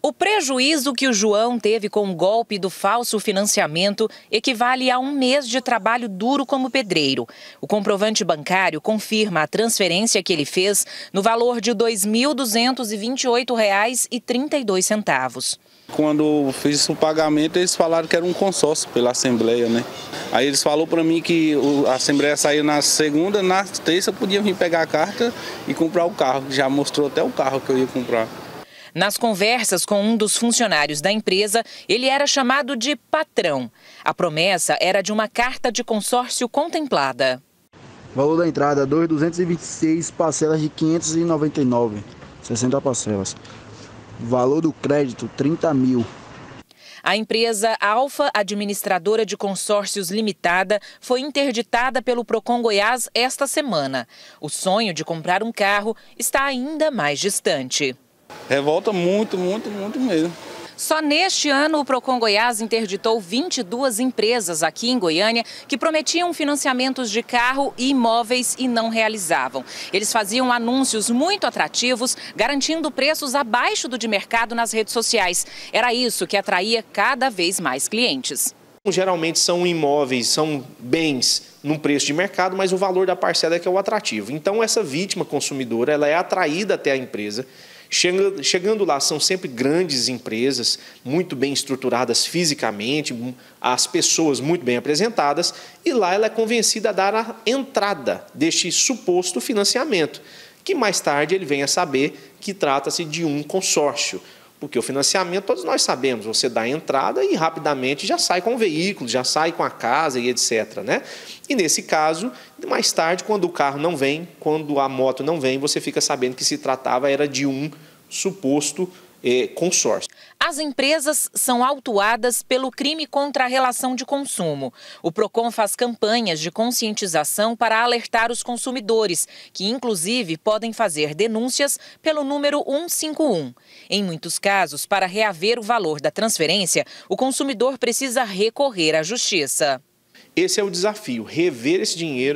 O prejuízo que o João teve com o golpe do falso financiamento equivale a um mês de trabalho duro como pedreiro. O comprovante bancário confirma a transferência que ele fez no valor de R$ 2.228,32. Quando eu fiz o pagamento, eles falaram que era um consórcio pela Assembleia, né? Aí eles falaram para mim que a Assembleia saiu na segunda, na terça eu podia vir pegar a carta e comprar o carro. Já mostrou até o carro que eu ia comprar. Nas conversas com um dos funcionários da empresa, ele era chamado de patrão. A promessa era de uma carta de consórcio contemplada. Valor da entrada, 2.226, parcelas de 599, 60 parcelas. Valor do crédito, 30 mil. A empresa Alfa Administradora de Consórcios Limitada foi interditada pelo Procon Goiás esta semana. O sonho de comprar um carro está ainda mais distante. Revolta muito mesmo. Só neste ano, o Procon Goiás interditou 22 empresas aqui em Goiânia que prometiam financiamentos de carro e imóveis e não realizavam. Eles faziam anúncios muito atrativos, garantindo preços abaixo do de mercado nas redes sociais. Era isso que atraía cada vez mais clientes. Geralmente são imóveis, são bens num preço de mercado, mas o valor da parcela é que é o atrativo. Então, essa vítima consumidora ela é atraída até a empresa. Chegando lá, são sempre grandes empresas, muito bem estruturadas fisicamente, as pessoas muito bem apresentadas, e lá ela é convencida a dar a entrada deste suposto financiamento, que mais tarde ele vem a saber que trata-se de um consórcio. Porque o financiamento, todos nós sabemos, você dá a entrada e rapidamente já sai com o veículo, já sai com a casa e etc. né? E nesse caso, mais tarde, quando o carro não vem, quando a moto não vem, você fica sabendo que se tratava era de um suposto consórcio. As empresas são autuadas pelo crime contra a relação de consumo. O Procon faz campanhas de conscientização para alertar os consumidores, que inclusive podem fazer denúncias pelo número 151. Em muitos casos, para reaver o valor da transferência, o consumidor precisa recorrer à justiça. Esse é o desafio. Reaver esse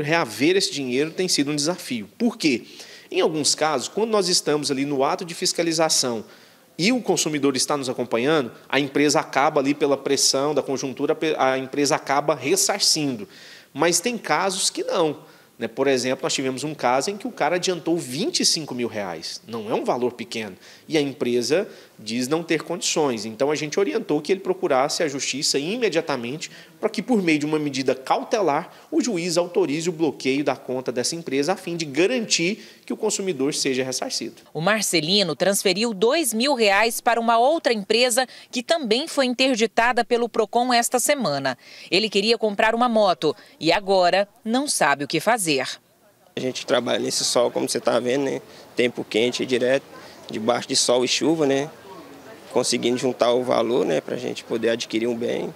dinheiro tem sido um desafio. Por quê? Em alguns casos, quando nós estamos ali no ato de fiscalização e o consumidor está nos acompanhando, a empresa acaba ali pela pressão da conjuntura, a empresa acaba ressarcindo. Mas tem casos que não. Né? Por exemplo, nós tivemos um caso em que o cara adiantou R$25 mil. Não é um valor pequeno. E a empresa diz não ter condições. Então, a gente orientou que ele procurasse a justiça imediatamente para que, por meio de uma medida cautelar, o juiz autorize o bloqueio da conta dessa empresa a fim de garantir que o consumidor seja ressarcido. O Marcelino transferiu R$2.000 para uma outra empresa que também foi interditada pelo Procon esta semana. Ele queria comprar uma moto e agora não sabe o que fazer. A gente trabalha nesse sol, como você está vendo, né? Tempo quente direto, debaixo de sol e chuva, né? Conseguindo juntar o valor, né? Para a gente poder adquirir um bem.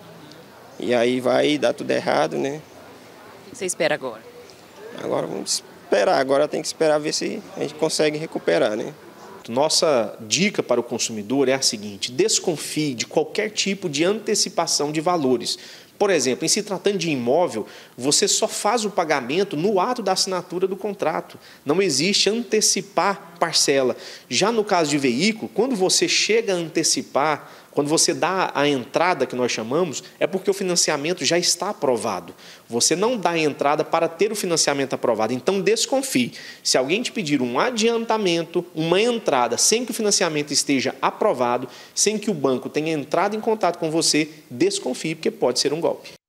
E aí vai dar tudo errado, né? O que você espera agora? Agora vamos esperar, agora tem que esperar ver se a gente consegue recuperar, né? Nossa dica para o consumidor é a seguinte: desconfie de qualquer tipo de antecipação de valores. Por exemplo, em se tratando de imóvel, você só faz o pagamento no ato da assinatura do contrato. Não existe antecipar parcela. Já no caso de veículo, quando você chega a antecipar, quando você dá a entrada que nós chamamos, é porque o financiamento já está aprovado. Você não dá a entrada para ter o financiamento aprovado. Então, desconfie. Se alguém te pedir um adiantamento, uma entrada, sem que o financiamento esteja aprovado, sem que o banco tenha entrado em contato com você, desconfie, porque pode ser um golpe.